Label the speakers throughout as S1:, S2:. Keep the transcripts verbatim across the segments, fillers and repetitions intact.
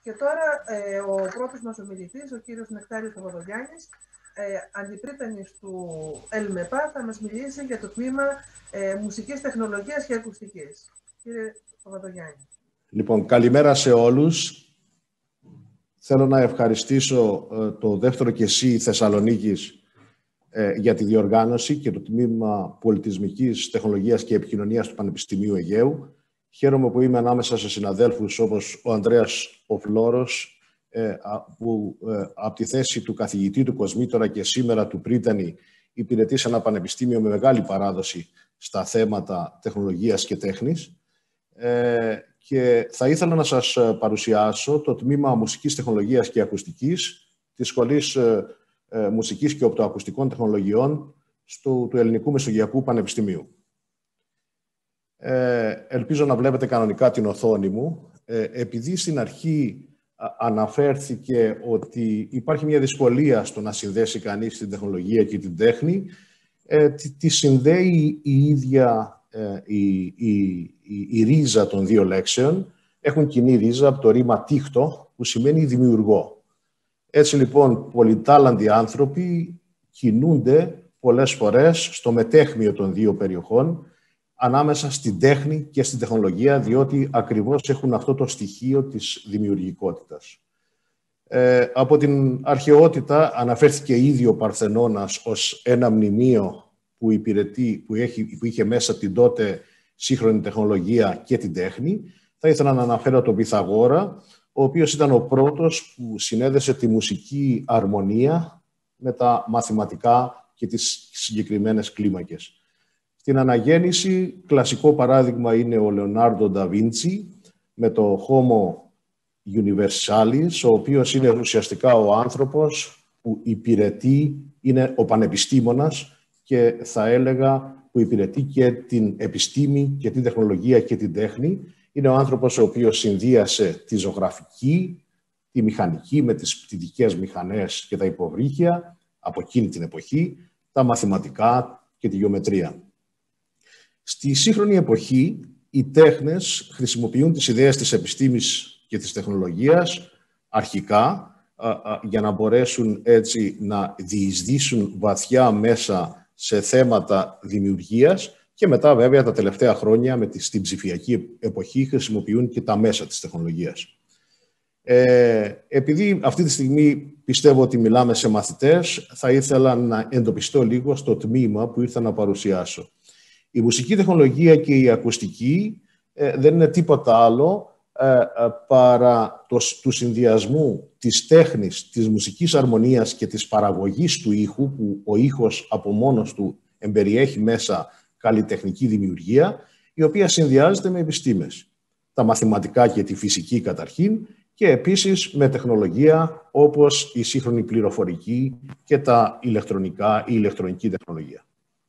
S1: Και τώρα ε, ο πρώτος μας ομιλητής, ο κύριος Νεκτάριος Παπαδογιάννης, ε, αντιπρίτανης του ΕΛΜΕΠΑ, θα μας μιλήσει για το τμήμα ε, μουσικής τεχνολογίας και ακουστικής. Κύριε Παπαδογιάννη.
S2: Λοιπόν, καλημέρα σε όλους. Θέλω να ευχαριστήσω ε, το δεύτερο ΚΕΣΥ Θεσσαλονίκης ε, για τη διοργάνωση και το Τμήμα Πολιτισμικής Τεχνολογίας και Επικοινωνίας του Πανεπιστημίου Αιγαίου. Χαίρομαι που είμαι ανάμεσα σε συναδέλφους όπως ο Ανδρέας ο Φλόρος, ε, που ε, από τη θέση του καθηγητή του Κοσμήτωρα και σήμερα του πρίτανη υπηρετεί σε ένα πανεπιστήμιο με μεγάλη παράδοση στα θέματα τεχνολογίας και τέχνης. Ε, και θα ήθελα να σας παρουσιάσω το Τμήμα Μουσικής Τεχνολογίας και Ακουστικής της Σχολής ε, ε, Μουσικής και Οπτοακουστικών Τεχνολογιών στο, του Ελληνικού Μεσογειακού Πανεπιστημίου. Ε, ελπίζω να βλέπετε κανονικά την οθόνη μου. Ε, επειδή στην αρχή α, αναφέρθηκε ότι υπάρχει μια δυσκολία στο να συνδέσει κανείς την τεχνολογία και την τέχνη, ε, τη, τη συνδέει η ίδια ε, η, η, η, η ρίζα των δύο λέξεων. Έχουν κοινή ρίζα από το ρήμα τίχτο, που σημαίνει δημιουργό. Έτσι λοιπόν, πολυτάλαντοι άνθρωποι κινούνται πολλές φορές στο μετέχμιο των δύο περιοχών, ανάμεσα στην τέχνη και στην τεχνολογία, διότι ακριβώς έχουν αυτό το στοιχείο της δημιουργικότητας. Ε, από την αρχαιότητα αναφέρθηκε ήδη ο Παρθενώνας ως ένα μνημείο που, υπηρετεί, που, έχει, που είχε μέσα την τότε σύγχρονη τεχνολογία και την τέχνη. Θα ήθελα να αναφέρω τον Πυθαγόρα, ο οποίος ήταν ο πρώτος που συνέδεσε τη μουσική αρμονία με τα μαθηματικά και τις συγκεκριμένες κλίμακες. Στην αναγέννηση, κλασικό παράδειγμα είναι ο Λεωνάρντο ντα Βίντσι με το Homo Universalis, ο οποίος είναι ουσιαστικά ο άνθρωπος που υπηρετεί, είναι ο πανεπιστήμονας και θα έλεγα που υπηρετεί και την επιστήμη και την τεχνολογία και την τέχνη. Είναι ο άνθρωπος ο οποίος συνδύασε τη ζωγραφική, τη μηχανική με τις πτυτικές μηχανές και τα υποβρύχια από εκείνη την εποχή, τα μαθηματικά και τη γεωμετρία. Στη σύγχρονη εποχή, οι τέχνες χρησιμοποιούν τις ιδέες της επιστήμης και της τεχνολογίας αρχικά α, α, για να μπορέσουν έτσι να διεισδύσουν βαθιά μέσα σε θέματα δημιουργίας και μετά βέβαια τα τελευταία χρόνια με τη, στην ψηφιακή εποχή χρησιμοποιούν και τα μέσα της τεχνολογίας. Ε, επειδή αυτή τη στιγμή πιστεύω ότι μιλάμε σε μαθητές, θα ήθελα να εντοπιστώ λίγο στο τμήμα που ήρθα να παρουσιάσω. Η μουσική τεχνολογία και η ακουστική ε, δεν είναι τίποτα άλλο ε, ε, παρά το, του συνδυασμού της τέχνης, της μουσικής αρμονίας και της παραγωγής του ήχου, που ο ήχος από μόνος του εμπεριέχει μέσα καλλιτεχνική δημιουργία, η οποία συνδυάζεται με επιστήμες. Τα μαθηματικά και τη φυσική καταρχήν και επίσης με τεχνολογία όπως η σύγχρονη πληροφορική και τα ηλεκτρονικά, η ηλεκτρονική τεχνολογία.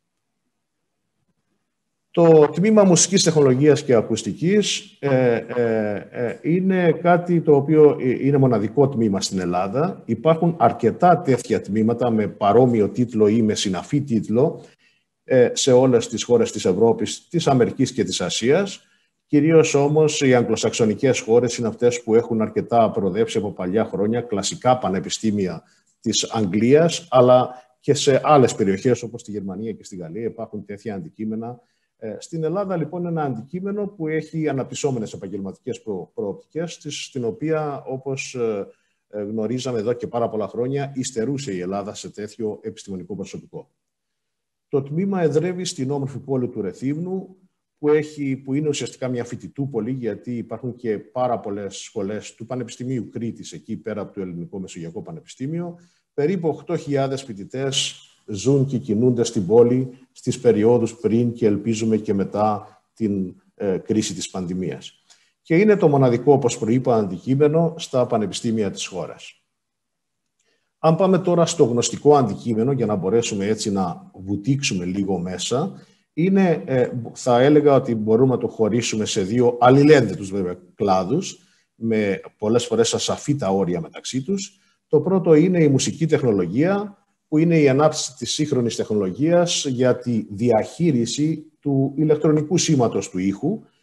S2: Το Τμήμα Μουσικής Τεχνολογίας και Ακουστικής ε, ε, ε, είναι κάτι το οποίο είναι μοναδικό τμήμα στην Ελλάδα. Υπάρχουν αρκετά τέτοια τμήματα με παρόμοιο τίτλο ή με συναφή τίτλο ε, σε όλες τις χώρες της Ευρώπης, της Αμερικής και της Ασίας. Κυρίως όμως οι αγγλοσαξονικές χώρες είναι αυτές που έχουν αρκετά προοδεύσει από παλιά χρόνια, κλασικά πανεπιστήμια της Αγγλίας, αλλά και σε άλλες περιοχές όπως στη Γερμανία και στη Γαλλία υπάρχουν τέτοια αντικείμενα. Στην Ελλάδα, λοιπόν, είναι ένα αντικείμενο που έχει αναπτυσσόμενες επαγγελματικές προ, προοπτικές, στην οποία, όπως γνωρίζαμε εδώ και πάρα πολλά χρόνια, υστερούσε η Ελλάδα σε τέτοιο επιστημονικό προσωπικό. Το τμήμα εδρεύει στην όμορφη πόλη του Ρεθύμνου, που, έχει, που είναι ουσιαστικά μια φοιτητούπολη, γιατί υπάρχουν και πάρα πολλές σχολές του Πανεπιστημίου Κρήτης, εκεί πέρα από το Ελληνικό Μεσογειακό Πανεπιστήμιο. Περίπου οκτώ χιλιάδες φοιτητές ζουν και κινούνται στην πόλη στις περιόδους πριν και ελπίζουμε και μετά την ε, κρίση της πανδημίας. Και είναι το μοναδικό, όπως προείπα, αντικείμενο στα πανεπιστήμια της χώρας. Αν πάμε τώρα στο γνωστικό αντικείμενο, για να μπορέσουμε έτσι να βουτήξουμε λίγο μέσα, είναι, ε, θα έλεγα ότι μπορούμε να το χωρίσουμε σε δύο αλληλένδετους βέβαια κλάδους, με πολλές φορές ασαφή τα όρια μεταξύ τους. Το πρώτο είναι η μουσική τεχνολογία, που είναι η ανάπτυξη της σύγχρονης τεχνολογίας για τη διαχείριση του ηλεκτρονικού σήματος του ήχου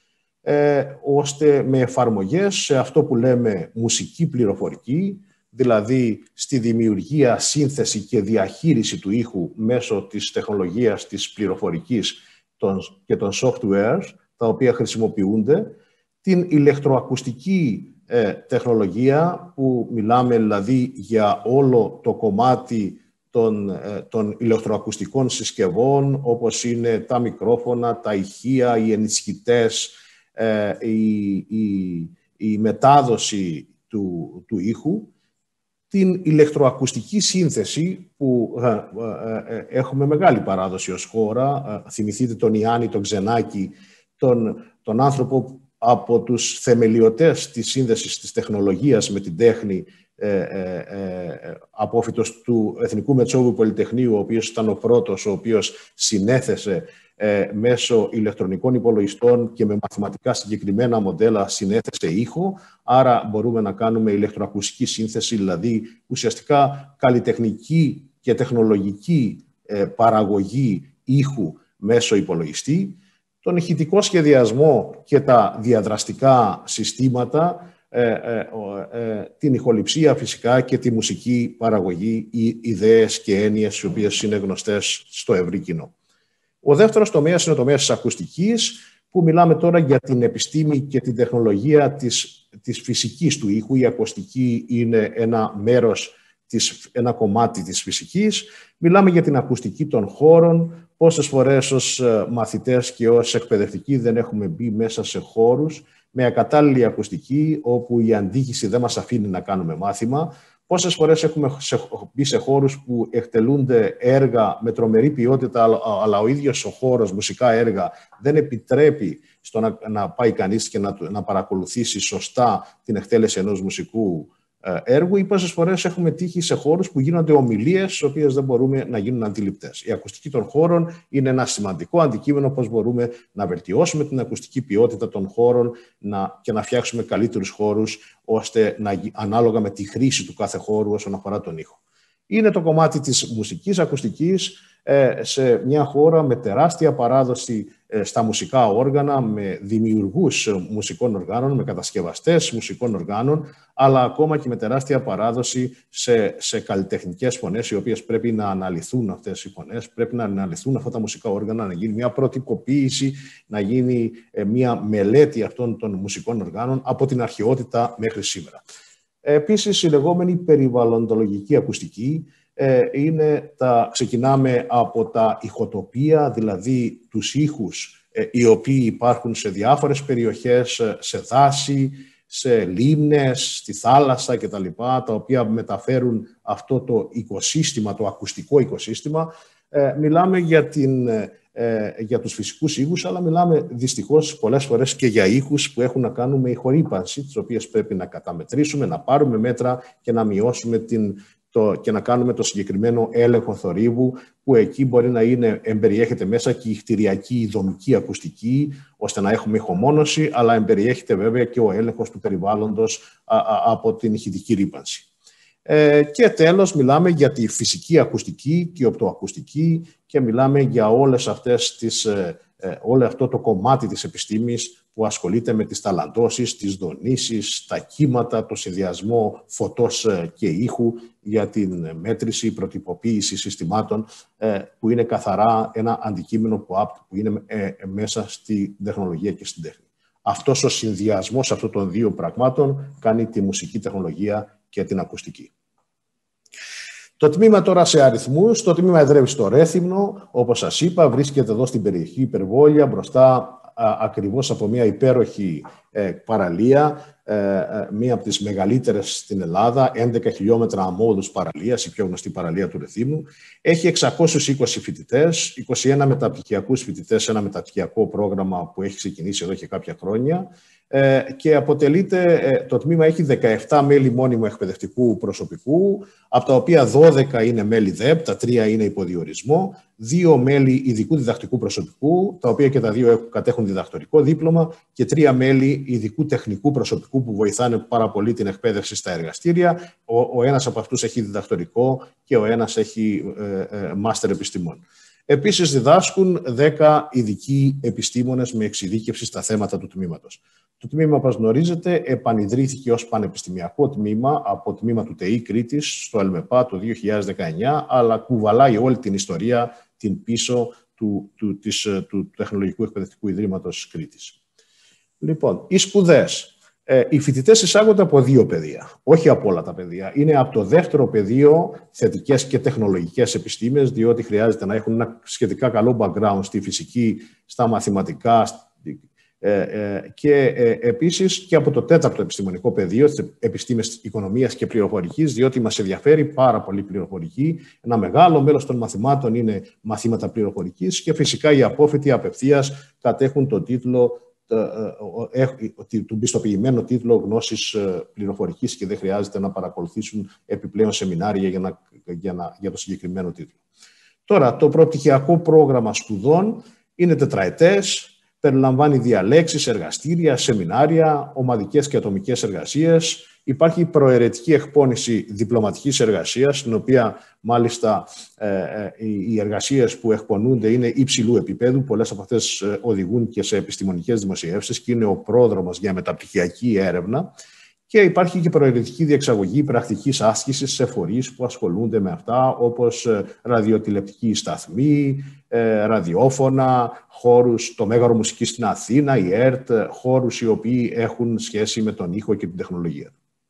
S2: ε, ώστε με εφαρμογές σε αυτό που λέμε μουσική πληροφορική, δηλαδή στη δημιουργία, σύνθεση και διαχείριση του ήχου μέσω της τεχνολογίας της πληροφορικής και των softwares, τα οποία χρησιμοποιούνται, την ηλεκτροακουστική ε, τεχνολογία, που μιλάμε δηλαδή για όλο το κομμάτι των, ε, των ηλεκτροακουστικών συσκευών, όπως είναι τα μικρόφωνα, τα ηχεία, οι ενισχυτές, ε, η, η, η μετάδοση του, του ήχου, την ηλεκτροακουστική σύνθεση που ε, ε, ε, έχουμε μεγάλη παράδοση ως χώρα. Ε, θυμηθείτε τον Ιάννη, τον Ξενάκη, τον, τον άνθρωπο από τους θεμελιωτές της σύνδεσης της τεχνολογίας με την τέχνη, ε, ε, ε, απόφοιτος του Εθνικού Μετσόβιου Πολυτεχνείου, ο οποίος ήταν ο πρώτος ο οποίος συνέθεσε ε, μέσω ηλεκτρονικών υπολογιστών και με μαθηματικά συγκεκριμένα μοντέλα συνέθεσε ήχο. Άρα μπορούμε να κάνουμε ηλεκτροακουστική σύνθεση, δηλαδή ουσιαστικά καλλιτεχνική και τεχνολογική ε, παραγωγή ήχου μέσω υπολογιστή. Τον ηχητικό σχεδιασμό και τα διαδραστικά συστήματα, ε, ε, ε, την ηχοληψία φυσικά και τη μουσική παραγωγή, οι ιδέες και έννοιες οι οποίες είναι γνωστές στο ευρύ κοινό. Ο δεύτερος τομέας είναι ο τομέας της ακουστικής, που μιλάμε τώρα για την επιστήμη και την τεχνολογία της, της φυσικής του ήχου. Η ακουστική είναι ένα μέρος, της, ένα κομμάτι της φυσικής. Μιλάμε για την ακουστική των χώρων. Πόσες φορές ως μαθητές και ως εκπαιδευτικοί δεν έχουμε μπει μέσα σε χώρους με ακατάλληλη ακουστική, όπου η αντίχηση δεν μας αφήνει να κάνουμε μάθημα. Πόσες φορές έχουμε μπει σε χώρους που εκτελούνται έργα με τρομερή ποιότητα, αλλά ο ίδιος ο χώρος, μουσικά έργα, δεν επιτρέπει στο να, να πάει κανείς και να, να παρακολουθήσει σωστά την εκτέλεση ενός μουσικού έργου, ή πόσες φορές έχουμε τύχει σε χώρους που γίνονται ομιλίες, τις οποίες δεν μπορούμε να γίνουν αντιληπτές. Η ακουστική των χώρων είναι ένα σημαντικό αντικείμενο, πώς μπορούμε να βελτιώσουμε την ακουστική ποιότητα των χώρων να, και να φτιάξουμε καλύτερους χώρους, ώστε να, ανάλογα με τη χρήση του κάθε χώρου όσον αφορά τον ήχο. Είναι το κομμάτι της μουσικής ακουστικής ε, σε μια χώρα με τεράστια παράδοση ε, στα μουσικά όργανα, με δημιουργούς μουσικών οργάνων, με κατασκευαστές μουσικών οργάνων, αλλά ακόμα και με τεράστια παράδοση σε, σε καλλιτεχνικές φωνές, οι οποίες πρέπει να αναλυθούν αυτές οι φωνές, πρέπει να αναλυθούν αυτά τα μουσικά όργανα, να γίνει μια προτυποποίηση, να γίνει ε, μια μελέτη αυτών των μουσικών οργάνων από την αρχαιότητα μέχρι σήμερα. Επίσης, η λεγόμενη περιβαλλοντολογική ακουστική ε, είναι τα, ξεκινάμε από τα ηχοτοπία, δηλαδή τους ήχους ε, οι οποίοι υπάρχουν σε διάφορες περιοχές, σε δάση, σε λίμνες, στη θάλασσα κτλ., τα οποία μεταφέρουν αυτό το οικοσύστημα, το ακουστικό οικοσύστημα. Ε, μιλάμε για την... για τους φυσικούς ήχους, αλλά μιλάμε δυστυχώς πολλές φορές και για ήχους που έχουν να κάνουν με ηχορύπανση, τις οποίες πρέπει να καταμετρήσουμε, να πάρουμε μέτρα και να μειώσουμε την, το, και να κάνουμε το συγκεκριμένο έλεγχο θορύβου, που εκεί μπορεί να είναι, εμπεριέχεται μέσα και η κτηριακή, η δομική ακουστική, ώστε να έχουμε ηχομόνωση, αλλά εμπεριέχεται βέβαια και ο έλεγχος του περιβάλλοντος α, α, από την ηχητική ρύπανση. Ε, και τέλος μιλάμε για τη φυσική ακουστική και οπτοακουστική και μιλάμε για όλες αυτές τις, ε, ε, όλο αυτό το κομμάτι της επιστήμης που ασχολείται με τις ταλαντώσεις, τις δονήσεις, τα κύματα, το συνδυασμό φωτός και ήχου για την μέτρηση, προτυποποίηση συστημάτων ε, που είναι καθαρά ένα αντικείμενο που, που είναι ε, μέσα στη τεχνολογία και στην τέχνη. Αυτός ο συνδυασμός αυτών των δύο πραγμάτων κάνει τη μουσική τεχνολογία και την ακουστική. Το τμήμα τώρα σε αριθμούς, το τμήμα εδρεύει στο Ρέθυμνο, όπως σας είπα, βρίσκεται εδώ στην περιοχή Υπερβόλια, μπροστά α, ακριβώς από μια υπέροχη ε, παραλία, ε, ε, μία από τις μεγαλύτερες στην Ελλάδα, έντεκα χιλιόμετρα αμμώδους παραλίας, η πιο γνωστή παραλία του Ρεθύμνου. Έχει εξακόσιους είκοσι φοιτητές, είκοσι ένα μεταπτυχιακούς φοιτητές, ένα μεταπτυχιακό πρόγραμμα που έχει ξεκινήσει εδώ και κάποια χρόνια. Ε, και αποτελείται, ε, το τμήμα έχει δεκαεπτά μέλη μόνιμου εκπαιδευτικού προσωπικού, από τα οποία δώδεκα είναι μέλη ΔΕΠ, τα τρία είναι υποδιορισμό, δύο μέλη ειδικού διδακτικού προσωπικού, τα οποία και τα δύο κατέχουν διδακτορικό δίπλωμα, και τρία μέλη ειδικού τεχνικού προσωπικού που βοηθάνε πάρα πολύ την εκπαίδευση στα εργαστήρια. Ο, ο ένας από αυτούς έχει διδακτορικό και ο ένας έχει ε, ε, μάστερ επιστημών. Επίσης, διδάσκουν δέκα ειδικοί επιστήμονες με εξειδίκευση στα θέματα του τμήματος. Το τμήμα, όπως γνωρίζετε, επανιδρύθηκε ως πανεπιστημιακό τμήμα από τμήμα του ΤΕΙ Κρήτης στο ΕΛΜΕΠΑ το δύο χιλιάδες δεκαεννιά, αλλά κουβαλάει όλη την ιστορία την πίσω του, του, της, του Τεχνολογικού Εκπαιδευτικού Ιδρύματος Κρήτης. Λοιπόν, οι σπουδές. Ε, οι φοιτητές εισάγονται από δύο πεδία, όχι από όλα τα πεδία. Είναι από το δεύτερο πεδίο θετικές και τεχνολογικές επιστήμες, διότι χρειάζεται να έχουν ένα σχετικά καλό background στη φυσική, στα μαθηματικά ε, ε, και ε, επίσης και από το τέταρτο επιστημονικό πεδίο, τις επιστήμες οικονομίας και πληροφορικής, διότι μας ενδιαφέρει πάρα πολύ πληροφορική. Ένα μεγάλο μέλος των μαθημάτων είναι μαθήματα πληροφορικής και φυσικά οι απόφοιτοι απευθείας κατέχουν τον τίτλο του πιστοποιημένο τίτλο γνώσης πληροφορικής και δεν χρειάζεται να παρακολουθήσουν επιπλέον σεμινάρια για, να, για, να, για το συγκεκριμένο τίτλο. Τώρα, το προπτυχιακό πρόγραμμα σπουδών είναι τετραετές, περιλαμβάνει διαλέξεις, εργαστήρια, σεμινάρια, ομαδικές και ατομικές εργασίες. Υπάρχει προαιρετική εκπόνηση διπλωματικής εργασίας, στην οποία μάλιστα ε, ε, οι εργασίες που εκπονούνται είναι υψηλού επίπεδου. Πολλές από αυτές ε, οδηγούν και σε επιστημονικές δημοσιεύσεις και είναι ο πρόδρομος για μεταπτυχιακή έρευνα. Και υπάρχει και προαιρετική διεξαγωγή πρακτικής άσκησης σε φορείς που ασχολούνται με αυτά, όπως ραδιοτηλεπτική σταθμή, ραδιόφωνα, χώρους, το Μέγαρο Μουσικής στην Αθήνα, η ΕΡΤ, χώρους οι οποίοι έχουν σχέση με τον ήχο και την τεχνολογία.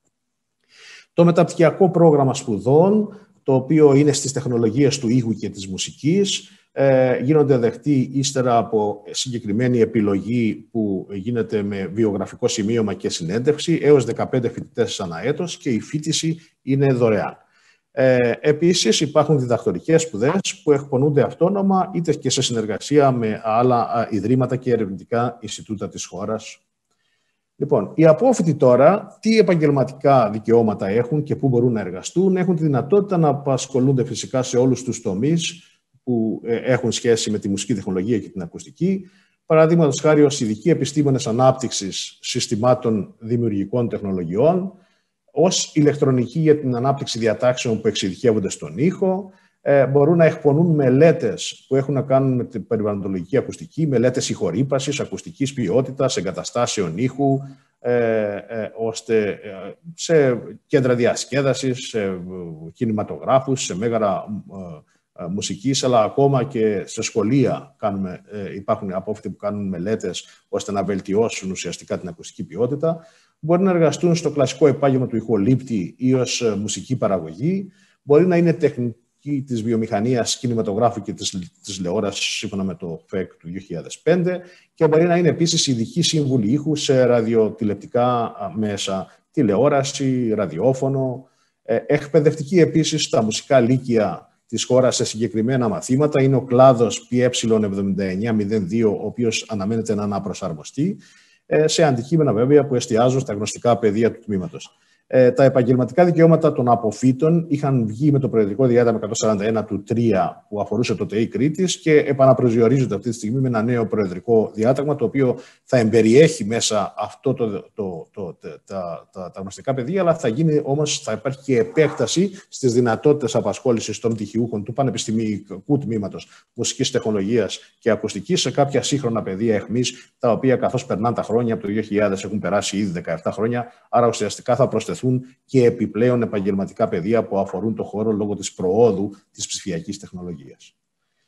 S2: Το μεταπτυχιακό πρόγραμμα σπουδών, το οποίο είναι στις τεχνολογίες του ήχου και της μουσικής, ε, γίνονται δεκτοί ύστερα από συγκεκριμένη επιλογή που γίνεται με βιογραφικό σημείωμα και συνέντευξη, έως δεκαπέντε φοιτητές ανά έτος και η φοιτηση είναι δωρεάν. Ε, επίσης υπάρχουν διδακτορικές σπουδές που εκπονούνται αυτόνομα είτε και σε συνεργασία με άλλα ιδρύματα και ερευνητικά Ινστιτούτα της χώρας. Λοιπόν, οι απόφοιτοι τώρα τι επαγγελματικά δικαιώματα έχουν και πού μπορούν να εργαστούν. Έχουν τη δυνατότητα να απασχολούνται φυσικά σε όλους τους τομείς που έχουν σχέση με τη μουσική τεχνολογία και την ακουστική. Παραδείγματος χάρη ως ειδικοί επιστήμονες ανάπτυξης συστημάτων δημιουργικών τεχνολογιών, ως ηλεκτρονικοί για την ανάπτυξη διατάξεων που εξειδικεύονται στον ήχο, ε, μπορούν να εκπονούν μελέτες που έχουν να κάνουν με την περιβαλλοντολογική ακουστική, μελέτες ηχορύπασης, ακουστικής ποιότητας, εγκαταστάσεων ήχου, ε, ε, ώστε ε, σε κέντρα διασκέδασης, σε κινηματογράφους, σε μέγαρα ε, μουσικής, αλλά ακόμα και σε σχολεία κάνουμε, ε, υπάρχουν απόφοιτοι που κάνουν μελέτες ώστε να βελτιώσουν ουσιαστικά την ακουστική ποιότητα. Μπορεί να εργαστούν στο κλασικό επάγγελμα του ηχολήπτη ή ως μουσική παραγωγή. Μπορεί να είναι τεχνική της βιομηχανίας, κινηματογράφου και της τηλεόρασης, σύμφωνα με το ΦΕΚ του δύο χιλιάδες πέντε. Και μπορεί να είναι επίσης ειδική σύμβουλη ήχου σε ραδιοτηλεπτικά μέσα, τηλεόραση, ραδιόφωνο. Εκπαιδευτική επίσης στα μουσικά λύκεια της χώρας σε συγκεκριμένα μαθήματα. Είναι ο κλάδος πι ε εβδομήντα εννιά μηδέν δύο, ο οποίος αναμένεται να αναπροσαρμοστεί, σε αντικείμενα βέβαια που εστιάζουν στα γνωστικά πεδία του τμήματος. Ε, τα επαγγελματικά δικαιώματα των αποφύτων είχαν βγει με το Προεδρικό Διάταγμα εκατόν σαράντα ένα του τρία που αφορούσε το ΤΕΙ Κρήτης και επαναπροσδιορίζονται αυτή τη στιγμή με ένα νέο Προεδρικό Διάταγμα, το οποίο θα εμπεριέχει μέσα αυτό το, το, το, το, τα, τα, τα γνωστικά πεδία, αλλά θα γίνει όμως, θα υπάρχει και επέκταση στις δυνατότητες απασχόλησης των πτυχιούχων του Πανεπιστημιακού Τμήματος Μουσικής Τεχνολογίας και Ακουστικής σε κάποια σύγχρονα πεδία αιχμής, τα οποία καθώς περνάνε τα χρόνια, από το δύο χιλιάδες έχουν περάσει ήδη δεκαεπτά χρόνια, άρα ουσιαστικά θα προσθεθούν και επιπλέον επαγγελματικά πεδία που αφορούν το χώρο λόγω της προόδου της ψηφιακής τεχνολογίας.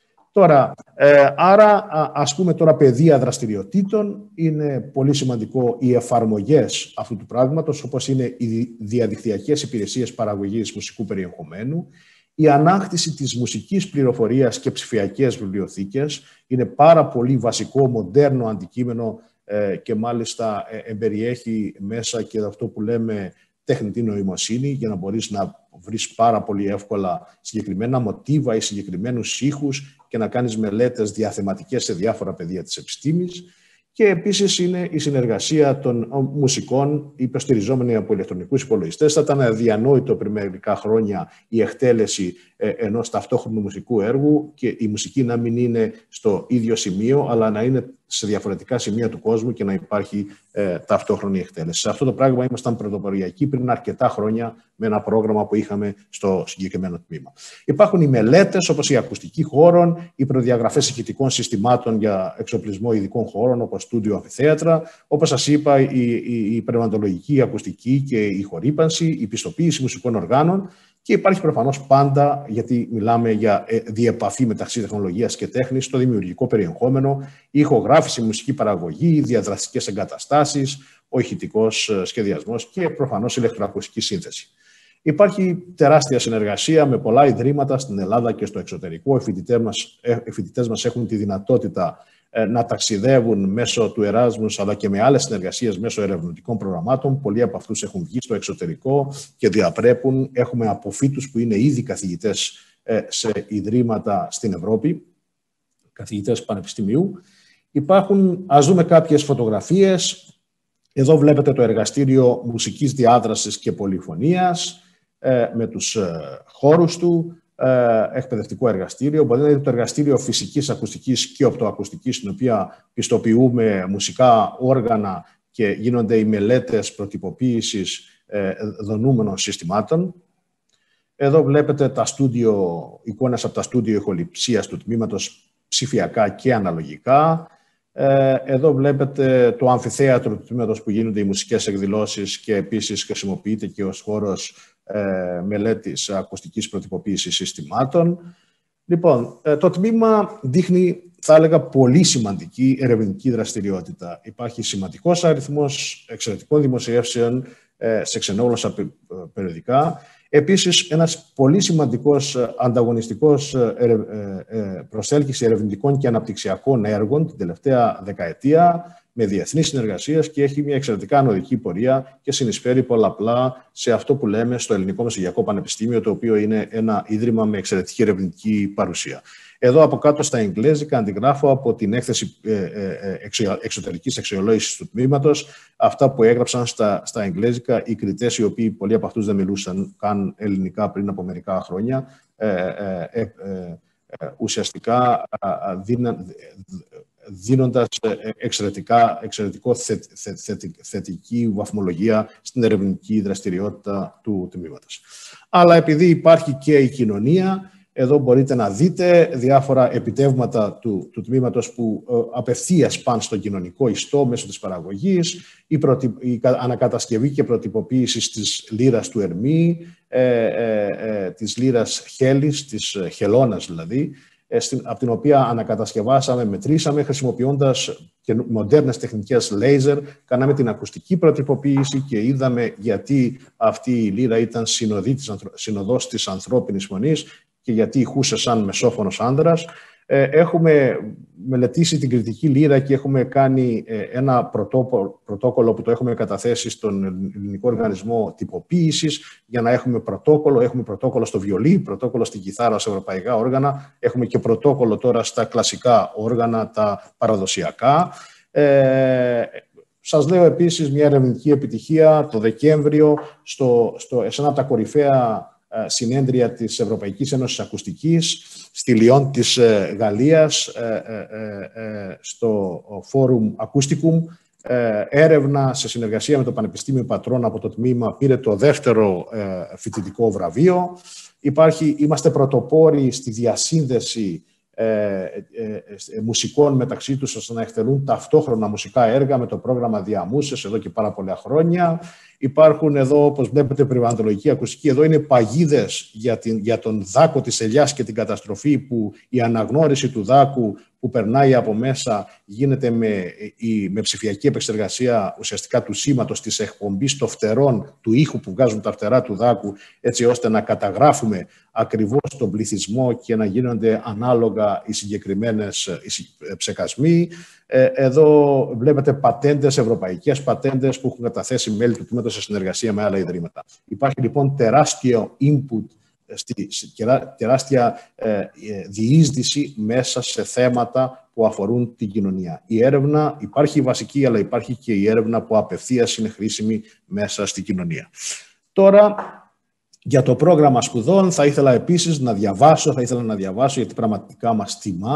S2: Τώρα, ε, άρα ας πούμε τώρα πεδία δραστηριοτήτων, είναι πολύ σημαντικό οι εφαρμογές αυτού του πράγματος, όπως είναι οι διαδικτυακές υπηρεσίες παραγωγής μουσικού περιεχομένου, η ανάκτηση της μουσικής πληροφορίας και ψηφιακές βιβλιοθήκες, είναι πάρα πολύ βασικό, μοντέρνο αντικείμενο ε, και μάλιστα ε, εμπεριέχει μέσα και αυτό που λέμε τεχνητή νοημοσύνη, για να μπορείς να βρεις πάρα πολύ εύκολα συγκεκριμένα μοτίβα ή συγκεκριμένους ήχους και να κάνεις μελέτες διαθεματικές σε διάφορα πεδία της επιστήμης. Και επίσης είναι η συνεργασία των μουσικών υποστηριζόμενοι από ηλεκτρονικούς υπολογιστές. Θα ήταν αδιανόητο πριν μερικά χρόνια η εκτέλεση ενός ταυτόχρονου μουσικού έργου και η μουσική να μην είναι στο ίδιο σημείο, αλλά να είναι σε διαφορετικά σημεία του κόσμου και να υπάρχει ε, ταυτόχρονη εκτέλεση. Σε αυτό το πράγμα ήμασταν πρωτοποριακοί πριν αρκετά χρόνια με ένα πρόγραμμα που είχαμε στο συγκεκριμένο τμήμα. Υπάρχουν οι μελέτες, όπως η ακουστική χώρων, οι προδιαγραφές ηχητικών συστημάτων για εξοπλισμό ειδικών χώρων, όπως στούντιο αμφιθέατρα, όπως σας είπα, η, η, η πνευματολογική, η ακουστική και η χορύπανση, η πιστοποίηση μουσικών οργάνων. Και υπάρχει προφανώς πάντα, γιατί μιλάμε για διεπαφή μεταξύ τεχνολογίας και τέχνης, το δημιουργικό περιεχόμενο, η ηχογράφηση, η μουσική παραγωγή, οι διαδραστικές εγκαταστάσεις, ο ηχητικός σχεδιασμός και προφανώς η ηλεκτροακουστική σύνθεση. Υπάρχει τεράστια συνεργασία με πολλά ιδρύματα στην Ελλάδα και στο εξωτερικό. Οι φοιτητές μας, οι φοιτητές μας έχουν τη δυνατότητα να ταξιδεύουν μέσω του Εράσμους, αλλά και με άλλες συνεργασίες μέσω ερευνητικών προγραμμάτων. Πολλοί από αυτούς έχουν βγει στο εξωτερικό και διαπρέπουν. Έχουμε αποφύτους που είναι ήδη καθηγητές σε ιδρύματα στην Ευρώπη, καθηγητές πανεπιστημίου. Υπάρχουν, ας δούμε κάποιες φωτογραφίες. Εδώ βλέπετε το εργαστήριο μουσικής διάδρασης και πολυφωνίας με τους χώρους του. Εκπαιδευτικό εργαστήριο. Μπορεί να είναι το εργαστήριο φυσικής, ακουστικής και οπτοακουστικής, στην οποία πιστοποιούμε μουσικά όργανα και γίνονται οι μελέτες προτυποποίησης δονούμενων συστημάτων. Εδώ βλέπετε τα στούντιο, εικόνες από τα στούντιο ηχοληψίας του τμήματος ψηφιακά και αναλογικά. Εδώ βλέπετε το αμφιθέατρο του τμήματος που γίνονται οι μουσικές εκδηλώσεις και επίσης χρησιμοποιείται και ως χώρος ε, μελέτης ακουστικής προτυποποίησης συστημάτων. Λοιπόν, ε, το τμήμα δείχνει, θα έλεγα, πολύ σημαντική ερευνητική δραστηριότητα. Υπάρχει σημαντικός αριθμός εξαιρετικών δημοσιεύσεων ε, σε ξενόγλωσσα περιοδικά. Επίσης, ένας πολύ σημαντικός ανταγωνιστικός προσέλκυση ερευνητικών και αναπτυξιακών έργων την τελευταία δεκαετία με διεθνείς συνεργασίες και έχει μια εξαιρετικά ανωδική πορεία και συνεισφέρει πολλαπλά σε αυτό που λέμε στο Ελληνικό Μεσογειακό Πανεπιστήμιο, το οποίο είναι ένα ίδρυμα με εξαιρετική ερευνητική παρουσία. Εδώ από κάτω στα εγγλέζικα αντιγράφω από την έκθεση εξωτερικής αξιολόγησης του τμήματος αυτά που έγραψαν στα, στα εγγλέζικα οι κριτές, οι οποίοι πολλοί από αυτούς δεν μιλούσαν καν ελληνικά πριν από μερικά χρόνια, ε, ε, ε, ε, ουσιαστικά δίνα, δίνοντας εξαιρετικά, εξαιρετικό θε, θε, θε, θετική βαθμολογία στην ερευνητική δραστηριότητα του τμήματος. Αλλά επειδή υπάρχει και η κοινωνία, εδώ μπορείτε να δείτε διάφορα επιτεύγματα του, του τμήματος που ε, απευθείας πάνε στον κοινωνικό ιστό μέσω της παραγωγής, η, προτι, η ανακατασκευή και προτυποποίηση της λύρας του Ερμή, ε, ε, ε, της λύρας Χέλης, της Χελώνας δηλαδή, ε, στην, από την οποία ανακατασκευάσαμε, μετρήσαμε, χρησιμοποιώντας και μοντέρνες τεχνικές λέιζερ, κάναμε την ακουστική προτυποποίηση και είδαμε γιατί αυτή η λύρα ήταν συνοδή της, συνοδός της ανθρώπινης φωνής και γιατί ηχούσε σαν μεσόφωνος άνδρας. Ε, έχουμε μελετήσει την κριτική λύρα και έχουμε κάνει ε, ένα πρωτόκολλο, πρωτόκολλο που το έχουμε καταθέσει στον Ελληνικό Οργανισμό Τυποποίησης για να έχουμε πρωτόκολλο. Έχουμε πρωτόκολλο στο βιολί, πρωτόκολλο στην κιθάρα σε ευρωπαϊκά όργανα. Έχουμε και πρωτόκολλο τώρα στα κλασικά όργανα, τα παραδοσιακά. Ε, Σας λέω επίσης μια ερευνητική επιτυχία το Δεκέμβριο στο, στο, σε ένα από τα κορυφαία συνέδρια της Ευρωπαϊκής Ένωσης Ακουστικής στη Λιόν της Γαλλίας, στο Forum Acousticum. Έρευνα σε συνεργασία με το Πανεπιστήμιο Πατρών από το τμήμα πήρε το δεύτερο φοιτητικό βραβείο. Υπάρχει, είμαστε πρωτοπόροι στη διασύνδεση Ε, ε, ε, μουσικών μεταξύ τους ώστε να εκτελούν ταυτόχρονα μουσικά έργα με το πρόγραμμα Διαμούσες εδώ και πάρα πολλά χρόνια. Υπάρχουν εδώ, όπως βλέπετε, περιβαλλοντολογική ακουστική. Εδώ είναι παγίδες για, την, για τον δάκο της ελιάς και την καταστροφή, που η αναγνώριση του δάκου που περνάει από μέσα γίνεται με, η, με ψηφιακή επεξεργασία ουσιαστικά του σήματος της εκπομπής των φτερών του ήχου που βγάζουν τα φτερά του δάκου, έτσι ώστε να καταγράφουμε ακριβώς τον πληθυσμό και να γίνονται ανάλογα οι συγκεκριμένες ψεκασμοί. Εδώ βλέπετε πατέντες, ευρωπαϊκές πατέντες που έχουν καταθέσει μέλη του τμήματος σε συνεργασία με άλλα ιδρύματα. Υπάρχει λοιπόν τεράστιο input, τεράστια διείσδυση μέσα σε θέματα που αφορούν την κοινωνία. Η έρευνα, υπάρχει η βασική, αλλά υπάρχει και η έρευνα που απευθείας είναι χρήσιμη μέσα στην κοινωνία. Τώρα, για το πρόγραμμα σπουδών θα ήθελα επίσης να διαβάσω, θα ήθελα να διαβάσω γιατί πραγματικά μας τιμά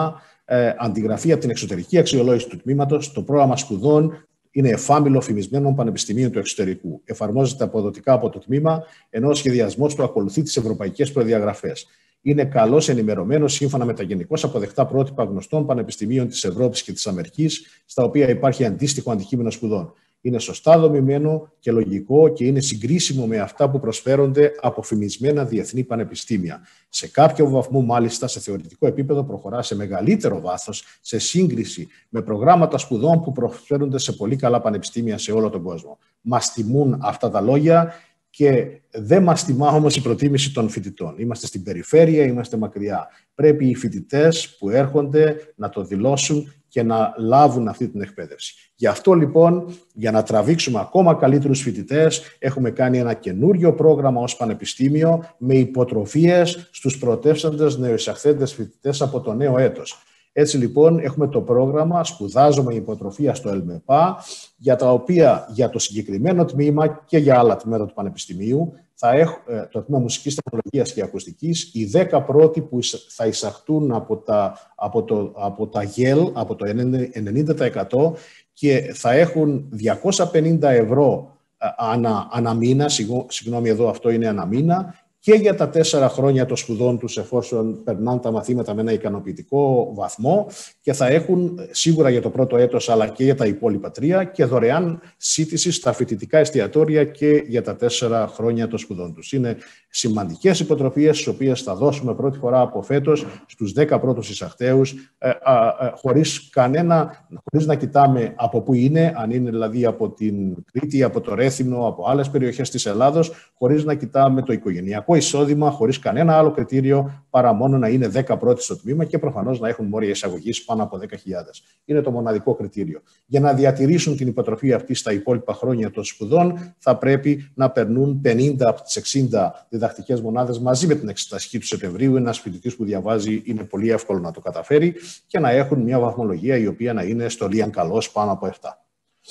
S2: ε, αντιγραφεί από την εξωτερική αξιολόγηση του τμήματος. Το πρόγραμμα σπουδών είναι εφάμιλο φημισμένων πανεπιστημίων του εξωτερικού. Εφαρμόζεται αποδοτικά από το τμήμα, ενώ ο σχεδιασμός του ακολουθεί τις ευρωπαϊκές προδιαγραφές. Είναι καλώς ενημερωμένος σύμφωνα με τα γενικώς αποδεκτά πρότυπα γνωστών πανεπιστημίων της Ευρώπης και της Αμερικής, στα οποία υπάρχει αντίστοιχο αντικείμενο σπουδών. Είναι σωστά δομημένο και λογικό και είναι συγκρίσιμο με αυτά που προσφέρονται από φημισμένα διεθνή πανεπιστήμια. Σε κάποιο βαθμό, μάλιστα, σε θεωρητικό επίπεδο, προχωρά σε μεγαλύτερο βάθος σε σύγκριση με προγράμματα σπουδών που προσφέρονται σε πολύ καλά πανεπιστήμια σε όλο τον κόσμο. Μας τιμούν αυτά τα λόγια. Και δεν μας τιμά όμως η προτίμηση των φοιτητών. Είμαστε στην περιφέρεια, είμαστε μακριά. Πρέπει οι φοιτητές που έρχονται να το δηλώσουν και να λάβουν αυτή την εκπαίδευση. Γι' αυτό λοιπόν, για να τραβήξουμε ακόμα καλύτερους φοιτητές, έχουμε κάνει ένα καινούριο πρόγραμμα ως πανεπιστήμιο με υποτροφίες στους πρωτεύσαντες νεοεισαχθέντες φοιτητές από το νέο έτος. Έτσι λοιπόν έχουμε το πρόγραμμα «Σπουδάζομαι υποτροφία» στο ΕΛΜΕΠΑ, για τα οποία για το συγκεκριμένο τμήμα και για άλλα τμήματα του Πανεπιστημίου, θα έχω, το τμήμα Μουσικής Τεχνολογίας και Ακουστικής, οι δέκα πρώτοι που θα εισαχθούν από τα, από το, από τα ΓΕΛ, από το ενενήντα τοις εκατό, και θα έχουν διακόσια πενήντα ευρώ ανα, ανα μήνα, συγγνώμη εδώ αυτό είναι ανα μήνα, και για τα τέσσερα χρόνια των σπουδών τους, εφόσον περνάνε τα μαθήματα με ένα ικανοποιητικό βαθμό, και θα έχουν σίγουρα για το πρώτο έτος αλλά και για τα υπόλοιπα τρία και δωρεάν σύντηση στα φοιτητικά εστιατόρια και για τα τέσσερα χρόνια των σπουδών τους. Είναι σημαντικές υποτροφίες, τις οποίες θα δώσουμε πρώτη φορά από φέτος στους δέκα πρώτους εισαχθέους, ε, ε, ε, χωρίς, κανένα, χωρίς να κοιτάμε από πού είναι, αν είναι δηλαδή από την Κρήτη, από το Ρέθυμνο, από άλλες περιοχές της Ελλάδος, χωρίς να κοιτάμε το οικογενειακό εισόδημα, χωρίς κανένα άλλο κριτήριο παρά μόνο να είναι δέκα πρώτοι στο τμήμα και προφανώς να έχουν μόρια εισαγωγής πάνω από δέκα χιλιάδες. Είναι το μοναδικό κριτήριο. Για να διατηρήσουν την υποτροφία αυτή στα υπόλοιπα χρόνια των σπουδών, θα πρέπει να περνούν πενήντα από τις εξήντα διδακτικές μονάδες μαζί με την εξεταστική του Σεπτεμβρίου. Ένας φοιτητής που διαβάζει είναι πολύ εύκολο να το καταφέρει, και να έχουν μια βαθμολογία η οποία να είναι στο λίαν καλός πάνω από επτά.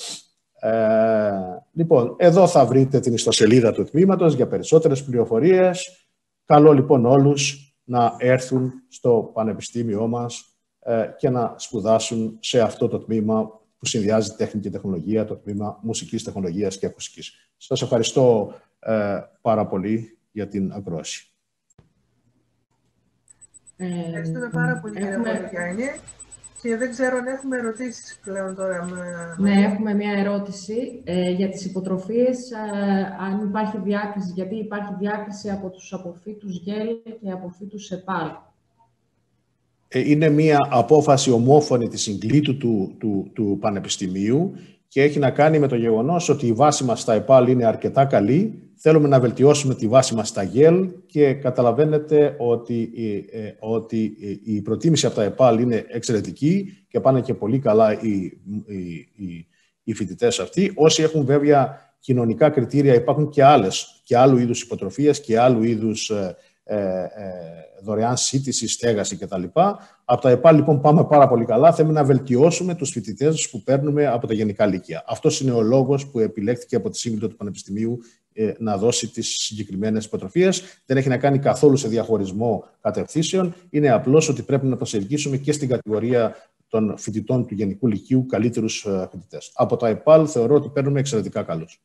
S2: Ε, λοιπόν, εδώ θα βρείτε την ιστοσελίδα του τμήματος για περισσότερες πληροφορίες. Καλώ λοιπόν όλους να έρθουν στο πανεπιστήμιό μας ε, και να σπουδάσουν σε αυτό το τμήμα που συνδυάζει τέχνη και τεχνολογία, το τμήμα Μουσικής Τεχνολογίας και Ακουστικής. Σας ευχαριστώ ε, πάρα πολύ για την ακρόαση.
S1: Ευχαριστούμε πάρα πολύ, κύριε Πολυκιάνη. Και δεν ξέρω αν έχουμε ερωτήσεις πλέον τώρα. Με...
S3: Ναι, έχουμε μια ερώτηση ε, για τις υποτροφίες, ε, αν υπάρχει διάκριση, γιατί υπάρχει διάκριση από τους αποφύτους ΓΕΛ και αποφύτους ΕΠΑΛ.
S2: Είναι μια απόφαση ομόφωνη της συγκλήτου του, του, του Πανεπιστημίου και έχει να κάνει με το γεγονός ότι η βάση μας στα ΕΠΑΛ είναι αρκετά καλή. Θέλουμε να βελτιώσουμε τη βάση μας στα ΓΕΛ και καταλαβαίνετε ότι, ε, ότι η προτίμηση από τα ΕΠΑΛ είναι εξαιρετική και πάνε και πολύ καλά οι, οι, οι, οι φοιτητές αυτοί. Όσοι έχουν βέβαια κοινωνικά κριτήρια, υπάρχουν και, άλλες, και άλλου είδους υποτροφίες και άλλου είδους ε, ε, ε, δωρεάν σύντηση, στέγαση κτλ. Από τα ΕΠΑΛ λοιπόν πάμε πάρα πολύ καλά. Θέλουμε να βελτιώσουμε τους φοιτητές που παίρνουμε από τα γενικά λύκεια. Αυτός είναι ο λόγος που επιλέχθηκε από τη Σύμβουλο του Πανεπιστημίου ε, να δώσει τις συγκεκριμένες υποτροφίες. Δεν έχει να κάνει καθόλου σε διαχωρισμό κατευθύνσεων. Είναι απλώς ότι πρέπει να προσελκύσουμε και στην κατηγορία των φοιτητών του Γενικού Λυκείου καλύτερους φοιτητές. Από τα ΕΠΑΛ θεωρώ ότι παίρνουμε εξαιρετικά καλούς.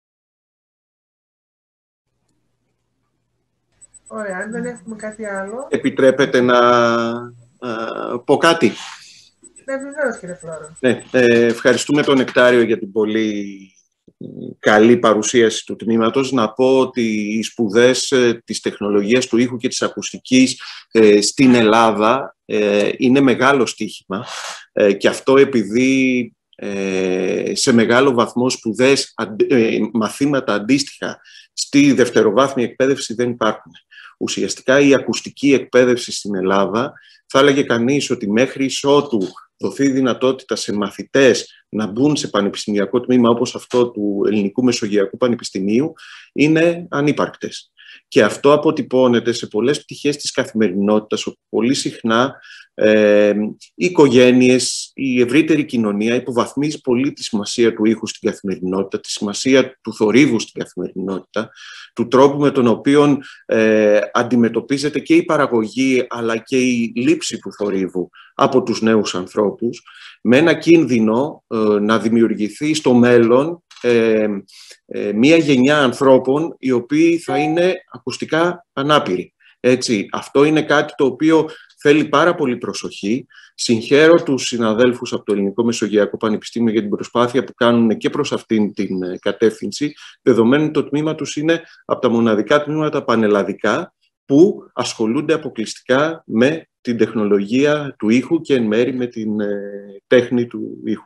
S1: Ωραία, αν δεν έχουμε κάτι άλλο...
S4: Επιτρέπετε να α, πω κάτι.
S1: Ναι, βεβαίως, κύριε Φλόρο.
S4: Ναι, ε, ευχαριστούμε τον Νεκτάριο για την πολύ καλή παρουσίαση του τμήματος. Να πω ότι οι σπουδές ε, της τεχνολογίας του ήχου και της ακουστικής ε, στην Ελλάδα ε, είναι μεγάλο στοίχημα ε, και αυτό επειδή ε, σε μεγάλο βαθμό σπουδές, ε, μαθήματα αντίστοιχα στη δευτεροβάθμια εκπαίδευση δεν υπάρχουν. Ουσιαστικά η ακουστική εκπαίδευση στην Ελλάδα θα έλεγε κανείς ότι μέχρι ότου δοθεί δυνατότητα σε μαθητές να μπουν σε πανεπιστημιακό τμήμα όπως αυτό του Ελληνικού Μεσογειακού Πανεπιστημίου είναι ανύπαρκτες. Και αυτό αποτυπώνεται σε πολλές πτυχές της καθημερινότητας, όπου πολύ συχνά Ε, οι οικογένειες, η ευρύτερη κοινωνία υποβαθμίζει πολύ τη σημασία του ήχου στην καθημερινότητα, τη σημασία του θορύβου στην καθημερινότητα, του τρόπου με τον οποίο ε, αντιμετωπίζεται και η παραγωγή αλλά και η λήψη του θορύβου από τους νέους ανθρώπους, με ένα κίνδυνο ε, να δημιουργηθεί στο μέλλον ε, ε, μία γενιά ανθρώπων οι οποίοι θα είναι ακουστικά ανάπηροι. Έτσι, αυτό είναι κάτι το οποίο θέλει πάρα πολύ προσοχή. Συγχαίρω τους συναδέλφους από το Ελληνικό Μεσογειακό Πανεπιστήμιο για την προσπάθεια που κάνουν και προς αυτήν την κατεύθυνση, δεδομένου ότι το τμήμα τους είναι από τα μοναδικά τμήματα πανελλαδικά που ασχολούνται αποκλειστικά με την τεχνολογία του ήχου και εν μέρει με την τέχνη του ήχου.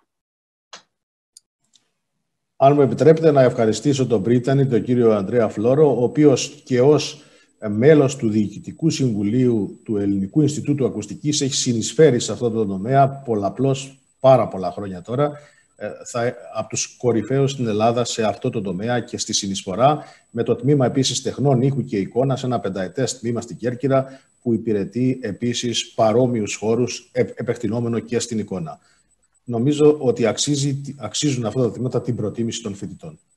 S2: Αν μου επιτρέπετε να ευχαριστήσω τον Πρίτανη, τον κύριο Ανδρέα Φλόρο, ο οποίος και ως μέλος του Διοικητικού Συμβουλίου του Ελληνικού Ινστιτούτου Ακουστικής έχει συνεισφέρει σε αυτό το τομέα πολλαπλώς πάρα πολλά χρόνια τώρα, θα, από τους κορυφαίους στην Ελλάδα σε αυτό το τομέα και στη συνεισφορά, με το τμήμα επίσης τεχνών ήχου και εικόνας, ένα πενταετές τμήμα στην Κέρκυρα που υπηρετεί επίσης παρόμοιους χώρους επεκτηνόμενο και στην εικόνα. Νομίζω ότι αξίζει, αξίζουν αυτά τα τμήματα την προτίμηση των φοιτητών.